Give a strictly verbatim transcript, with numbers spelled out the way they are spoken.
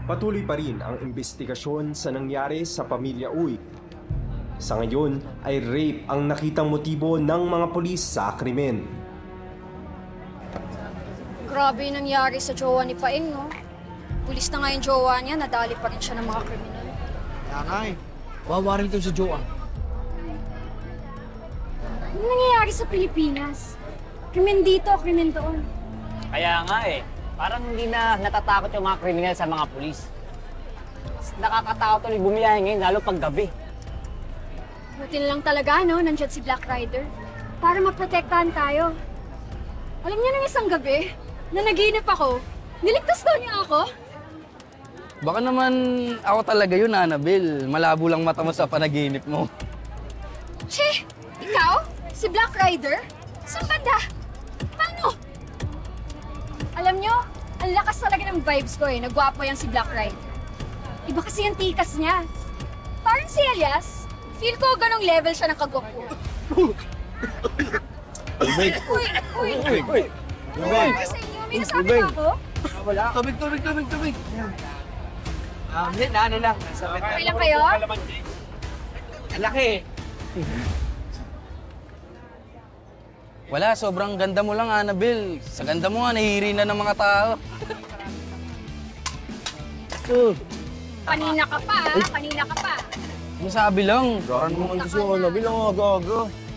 Patuloy pa rin ang investigasyon sa nangyari sa pamilya Uy. Sa ngayon ay rape ang nakitang motibo ng mga pulis sa krimen. Grabe yung nangyari sa jowa ni Paeng, no? Pulis na nga yung jowa niya, nadali pa rin siya ng mga kriminal. Kaya nga eh. Wawa rin ito sa jowa. Ano nangyayari sa Pilipinas? Krimen dito, krimen doon. Kaya nga eh. Parang hindi na natatakot yung mga kriminal sa mga pulis. Nakakatakot ulit bumiyahe ngayon, lalo pag gabi. Buti na lang talaga, no? Nandiyan si Black Rider. Para maprotektahan tayo. Alam niyo nung isang gabi, na naginip ako, niligtas daw niya ako. Baka naman ako talaga yun, Annabelle. Malabo lang mata mo sa panaginip mo. Che! Ikaw? Si Black Rider? Saan banda? Paano? Alam nyo, ang lakas talaga ng vibes ko eh. Nagwapo yan si Black Rider. Iba kasi yung tikas niya. Parang si Elias, feel ko ganong level siya ng kagwapo. Uy! Uy! Uy! Uy! Uy! Sa inyo, may nasabi ba ako? Wala. Tubig, tubig, tubig, tubig. Ah, hindi na, ano lang. Okay lang kayo? Ang laki eh. Wala, sobrang ganda mo lang, Annabelle. Sa ganda mo nga, nahihiri na ng mga tao. So, Kanina ka pa, ah. Kanina ka pa. Masabi lang. parang naman gusto ko na bilang aga-aga.